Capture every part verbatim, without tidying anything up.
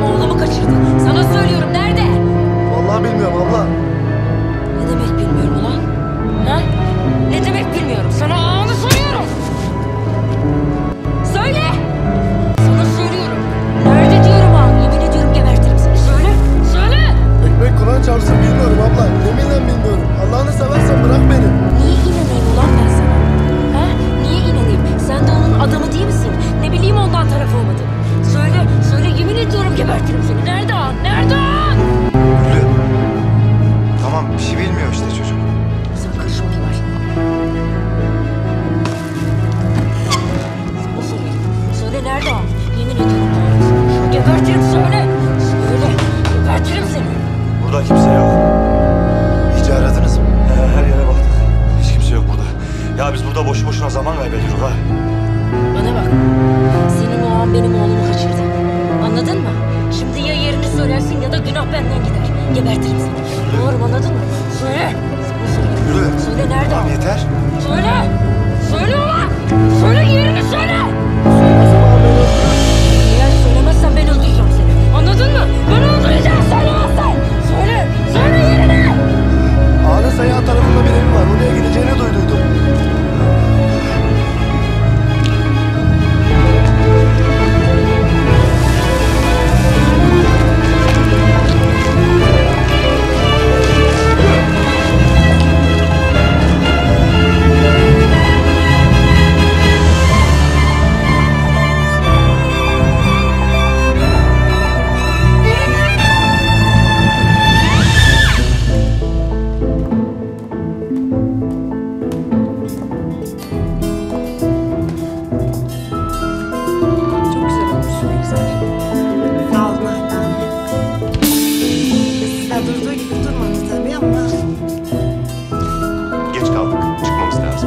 benim oğlumu kaçırdı. Sana söylüyorum, nerede? Vallahi bilmiyorum abla. Ne demek bilmiyorum ulan? Ha? Ne demek bilmiyorum? Sana ağanı soruyorum. Söyle! Sana söylüyorum. Nerede diyorum ağan? Yemin ediyorum gebertirim seni. Söyle! Söyle! Ekmek Kur'an çarpsın bilmiyorum abla. Yeminle bilmiyorum. Allah'ını seversen bırak beni. Niye inanayım ulan ben sana? Ha? Niye inanayım? Sen de onun adamı değil misin? Ne bileyim ondan taraf olmadın. Söyle, söyle yemin ediyorum gebertirim seni. Nerede ağan? Nerede ağan? Gülü. Tamam bir şey bilmiyor işte çocuk. Sen karışma Kemal. O söyle. Söyle nerede ağan? Yemin ediyorum gebertirim söyle. Söyle, gebertirim seni. Burada kimse yok. İyice aradınız mı? He, her yere baktık. Hiç kimse yok burada. Ya biz burada boşu boşuna zaman kaybediyoruz ha. Bana bak. Senin o an benim oğlumu kaçırdı. Anladın mı? Şimdi ya yerini söylersin ya da günah benden gider. Gebertirim seni. Doğru mu, anladın mı? Söyle. Söyle. Yürü. Söyle nerede Tamam o? yeter. Söyle. Söyle ulan. Söyle yerini söyle. Eğer söylemezsen ben öldüreceğim seni. Anladın mı? Ben öldüreceğim. Söylemezsen. Söyle. Söyle yerini. Ağanın Seyhan tarafında bir evi var. Oraya gideceğini duyduydum. Çok güzel olmuş, ne güzel. Sağ olun anneanne. Sizler durduğu gibi durmadı tabii ama... Geç kaldık. Çıkmamız lazım.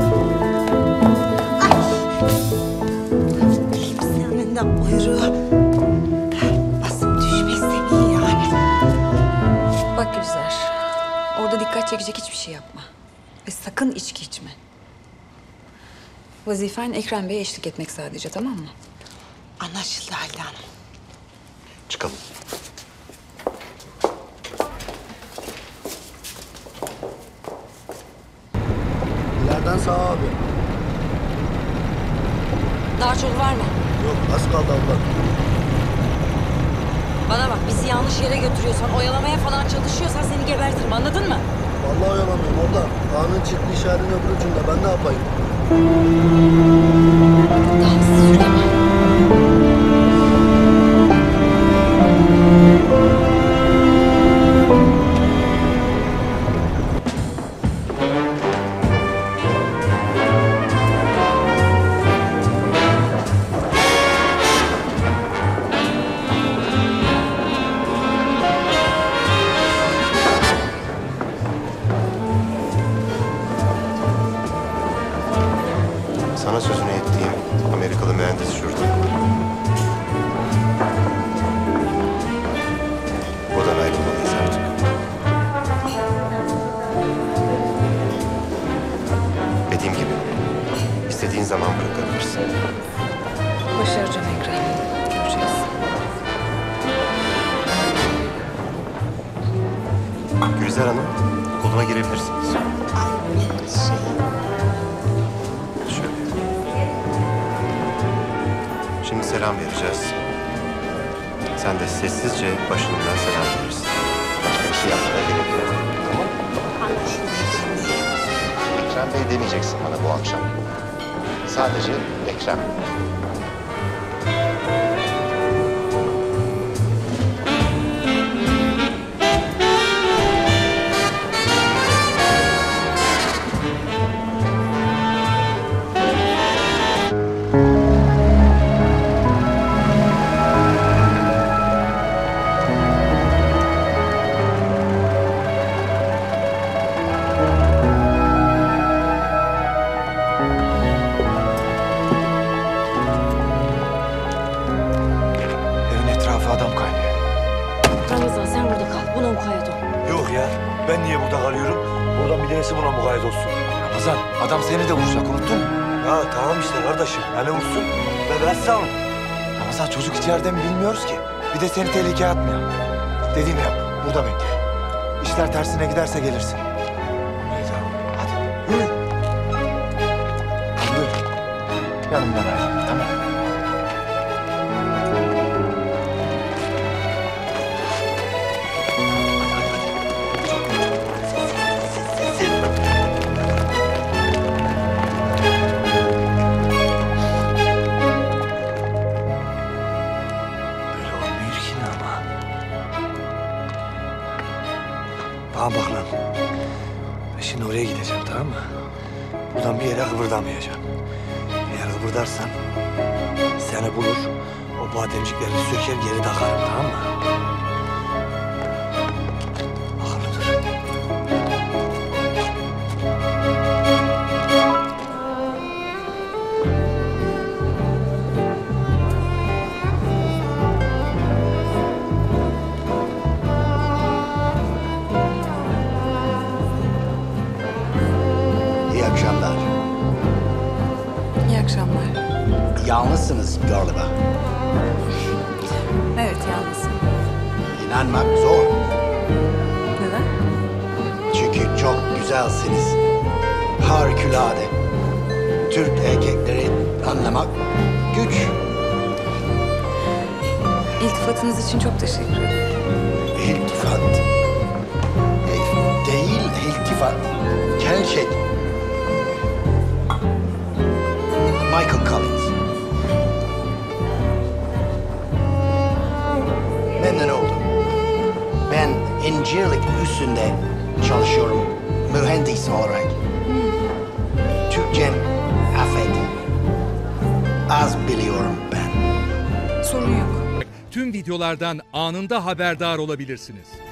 Elbisenin de buyruğu. Basıp düşmezse iyi yani. Bak Gülizar, orada dikkat çekecek hiçbir şey yapma. Ve sakın içki içme. Vazifen Ekrem Bey'e eşlik etmek sadece, tamam mı? Anlaşıldı Halide Hanım. Çıkalım. İleriden sağ abi. Daha çok var mı? Yok az kaldı abla. Bana bak, bizi yanlış yere götürüyorsan, oyalamaya falan çalışıyorsan seni gebertirim, anladın mı? Vallahi oyalamıyorum orada. Ağanın çıktığı işaretin öbür ucunda. Ben ne yapayım? Daha hızlı sür Kemal. Sana sözünü ettiğim Amerikalı mühendis şurada. Buradan ayrılmalıyız artık. Dediğim gibi istediğin zaman bırakabilirsin. Başaracağım Ekrem. Göreceğiz. Gülizar Hanım, koluma girebilirsiniz. Ay şey... Şöyle. Şimdi selam vereceğiz. Sen de sessizce başından selam verirsin. Başka bir şey yapmana gerek yok. Tamam mı? Anlaşıldı. Ekrem Bey demeyeceksin bana bu akşam. Sadece Ekrem. Ben niye burada kalıyorum? Buradan bir tanesi buna mukayyet olsun. Ramazan, adam seni de vuracak, unuttun mu? Ya tamam işte kardeşim. Hele vursun. Ben ben sağım. Ramazan, çocuk içeride mi bilmiyoruz ki. Bir de seni tehlikeye atmayalım. Dediğimi yap. Burada bekle. İşler tersine giderse gelirsin. İyi tamam. Hadi yürü. Yürü. Yanımdan ayrılma tamam. Böyle olmuyor ki ne ama. Bana bak lan. Ben şimdi oraya gideceğim tamam mı? Buradan bir yere kıpırdamayacağım. Eğer kıpırdarsan seni bulur, o bademcikleri söker geri takarım tamam mı? Akıllı dur. İyi akşamlar. İyi akşamlar. Yalnızsınız galiba. Evet, yalnızım. İnanmak zor. Neden? Çünkü çok güzelsiniz. Harikulade. Türk erkekleri anlamak güç. İltifatınız için çok teşekkür ederim. İltifat. E, değil iltifat. Gerçek. Michael Collins. Memnun oldum. Ben incirlik üstünde çalışıyorum. Mühendis olarak. Türkçem affet. Az biliyorum ben. Sorun yok. Tüm videolardan anında haberdar olabilirsiniz.